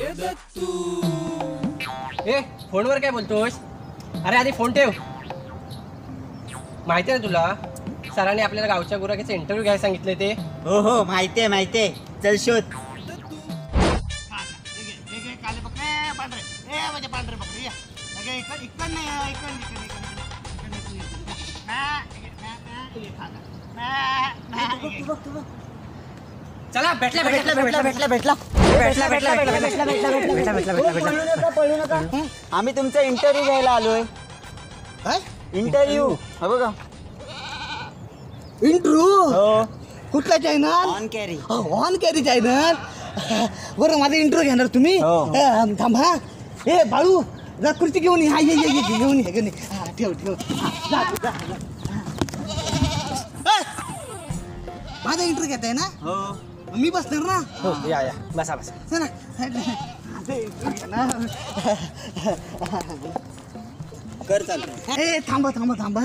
ए फोनवर काय बोलतोस? अरे आधी फोन ठेव. माहिती आहे ना तुला, सरांनी आपल्याला गावच्या गुराख्याचा इंटरव्ह्यू घ्यायला सांगितले ते. हो हो माहितीये माहितीये, चल शोध. चला भेटला भेटला भेटला भेटला भेटला पळू नका. आम्ही तुमचा इंटरव्ह्यू घ्यायला आलोय. इंटरव्ह्यू हा बघा. इंटरव्ह्यू हो कुठला channel? On carry. On carry channel. बरं माझा इंटरव्ह्यू घेणार तुम्ही? थांबा. ए बाळू जा खुर्ची घेऊन ये. हा ये ये घेऊन ये घेऊन ये. हा ठेव ठेव. माझा इंटरव्ह्यू घेताय ना? हो मी बसणार ना? हो या या बसा बसा. चला. कर चालू. ए थांबा थांबा थांबा.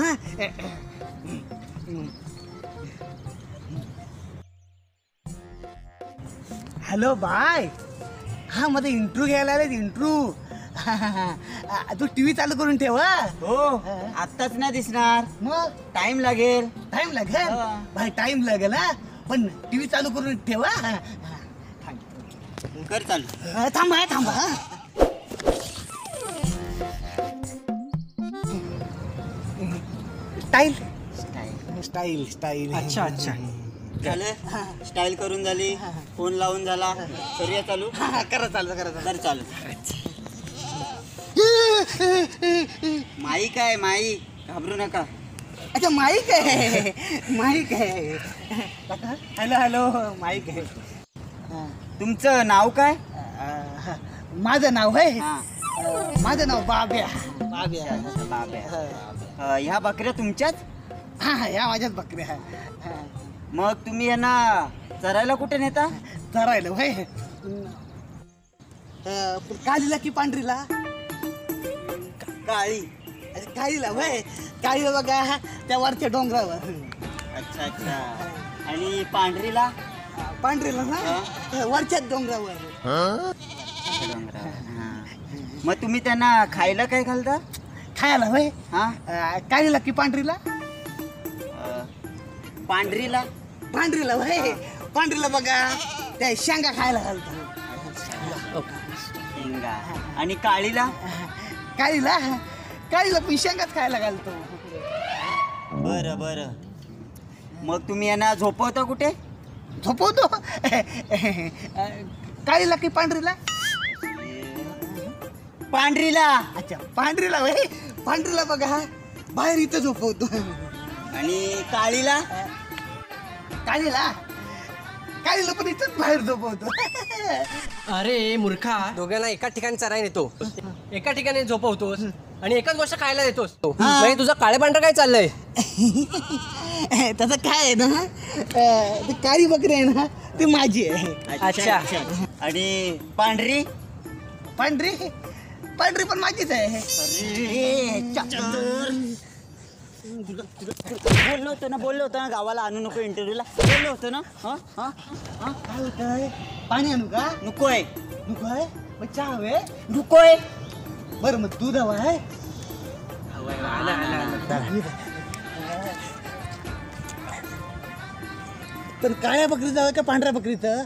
Hello bye. हा माझा इंटरव्ह्यू घ्यायला आले. इंटरव्ह्यू तू टीव्ही चालू करून ठेव. हो आत्ताच नाही दिसणार, मग टाइम लागेल. टाइम लागेल हा. भाई, टाइम लागेल हा. पण टीव्ही चालू करून ठेवा. कर चालू. थांबा थांबा. Style style style. अच्छा अच्छा. झालं, स्टाईल करून झाली, फोन लावून झाला, करूया चालू. करा चालू करा कर चालू. माईक आहे माईक, घाबरू नका. अच्छा माईक आहे. माईक आहे. हॅलो हॅलो माईक आहे. तुमचं नाव काय? माझं नाव आहे. हा. माझं नाव बाब्या. बाब्या. ह्या बकऱ्या तुमच्याच? हा या माझ्याच बकऱ्या. मग तुम्ही यांना चरायला कुठे नेता? चरायला भाई. काळीला की पांढरीला? काळी. काळीला भाई. काळीला बघा त्या वरच्या डोंगरावर. अच्छा अच्छा. आणि पांढरीला? पांढरीला ना वरच्याच डोंगरावर. मग तुम्ही त्यांना खायला काय घालता? खायला भाई. हा. काळीला की पांढरीला? पांढरीला. पांढरीला भाई. पांढरीला बघा त्या शेंगा खायला घालतो. शेंगा. आणि काळीला? काळीला काळीला पण शेंगाच खायला घालतो. बरं बरं. मग तुम्ही यांना झोपवता कुठे? झोपवतो. काळीला की पांढरीला? पांढरीला. अच्छा पांढरीला भाई. पांढरीला बघा बाहेर इथं झोपवतो. आणि काळीला? काळीला काळीला पण इथंच बाहेर झोपवतो. अरे मूर्खा, दोघांना एका ठिकाणी चरायला नेतो, एका ठिकाणी झोपवतोस आणि एकाच गोष्ट खायला देतोस. म्हणजे तुझं काळे पांढरं काय चाललंय? तसं काय आहे ना, ती काळी बकरी आहे ना ती माझी आहे. अच्छा. आणि पांढरी? पांढरी पांढरी पण माझीच आहे. बोललो होतो ना गावाला आणू नको इंटरव्ह्यूला. बोललो होतो ना. काय होतंय? पाणी आणू का? नकोय. नको आहे. मग चहा हवे? नकोय. बरं मग दूध हवं आहे? पण काळ्या बकरीचं हवं का पांढऱ्या बकरीचं?